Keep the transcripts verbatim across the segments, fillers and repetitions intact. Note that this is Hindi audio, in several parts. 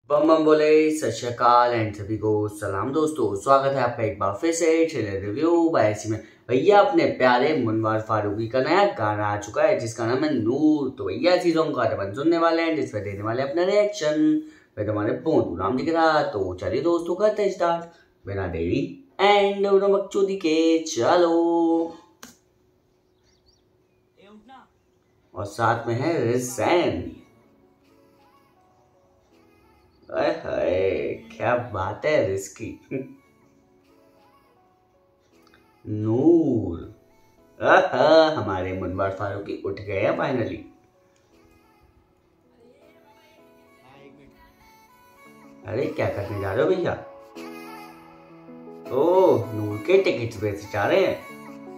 बम बम बोले सत श्री अकाल एंड सभी को सलाम दोस्तों, स्वागत है आपका एक बार फिर से ट्रेलर रिव्यू बाय ऐसी में। भैया अपने प्यारे मुनव्वर फारूकी का नया गाना आ चुका है जिसका नाम है नूर। तो भैया इसी सॉन्ग का अपन सुनने वाले हैं जिसमें देने वाले अपना रिएक्शन मैं तुम्हारे बोंदू राम जी के साथ। तो चलिए दोस्तों करते हैं स्टार्ट बिना देरी एंड बकचोदी के। चलो और साथ में है रिसैन। अरे क्या बात है रिस्की। नूर हमारे मुनव्वर फारूकी उठ गए हैं फाइनली। अरे क्या करने जा रहे हो भैया? ओह नूर के टिकट्स बेच जा रहे हैं।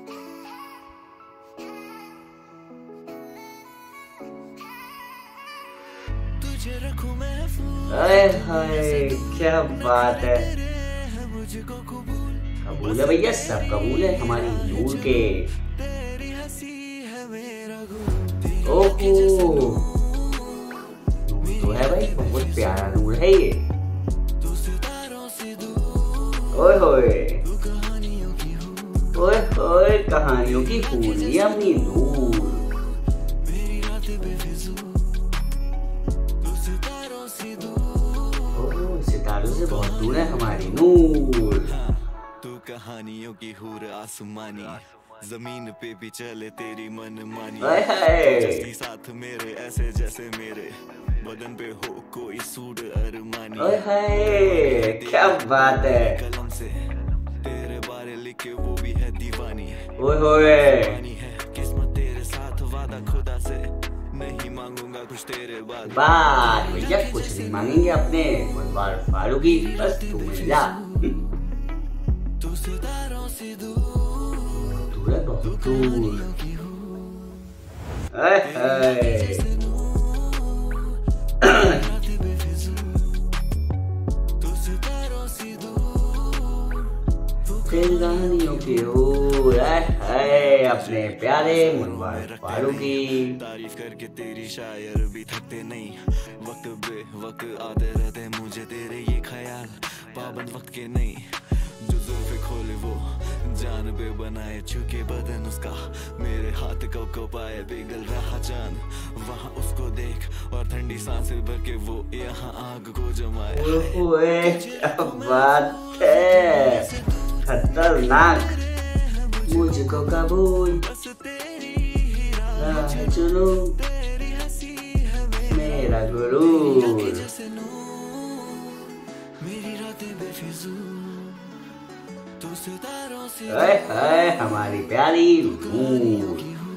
अरे हाय क्या बात है। कबूल है भैया, सब कबूल है हमारी नूर के। ओहो तो है भाई, बहुत प्यारा नूर है ये। ओए होए ओए होए कहानियों की पूरी अपनी नूर। सितारों से बहुत दूर है हमारी नूर। तू कहानियों की हूर आसमानी, जमीन पे भी चले तेरी मन मानी। साथ मेरे ऐसे जैसे मेरे बदन पे हो कोई सूट अरमानी। ओए हाय क्या बात है। कलम से तेरे बारे लिखे वो भी है दीवानी। ओए होए किस्मत तेरे साथ वादा खुदा से नहीं मांगूंगा कुछ तेरे बाद। बात भैया कुछ नहीं मांगेंगे अपने मुनव्वर फारूकी, बस तू मिल जा। तू सितारों से दूर दूर है बहुत दूर। दिलदानियों की ओर है अपने प्यारे मुनव्वर फारूकी। तारीफ करके तेरी शायर भी थकते नहीं, वक्त बे वक्त आते रहते मुझे तेरे ये ख्याल। पाबंद वक्त के नहीं जो जुल्फे खोले वो जान पे बनाए, चुके बदन उसका मेरे हाथ को को पाए पिघल रहा जान। वहाँ उसको देख और ठंडी सांसें भर के वो यहाँ आग को जमाए। ओए क्या बात है, खतरनाक। मुझको कबूल चुनो मेरा गुरूर। है, है हमारी प्यारी नूर।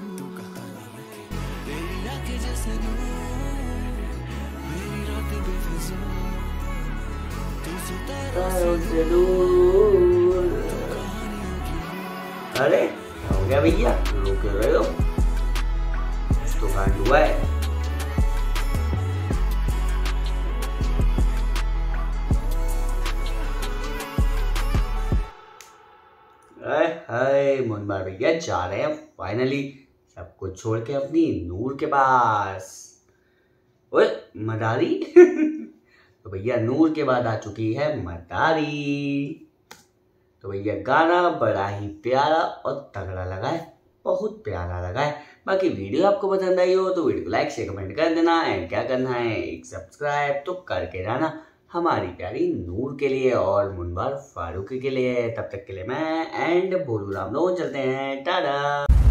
अरे हो गया भैया, रोक रहे हो तो कांड हुआ है। हाय मुनव्वर भैया जा रहे हैं फाइनली सब कुछ छोड़ के अपनी नूर के पास। ओए मदारी तो भैया नूर के बाद आ चुकी है मदारी। तो भैया गाना बड़ा ही प्यारा और तगड़ा लगा है, बहुत प्यारा लगा है। बाकी वीडियो आपको पसंद आई हो तो वीडियो को लाइक शेयर कमेंट कर देना एंड क्या करना है एक सब्सक्राइब तो करके रहना हमारी प्यारी नूर के लिए और मुनव्वर फारूकी के लिए। तब तक के लिए मैं एंड बोलू राम लोग चलते हैं, टाटा।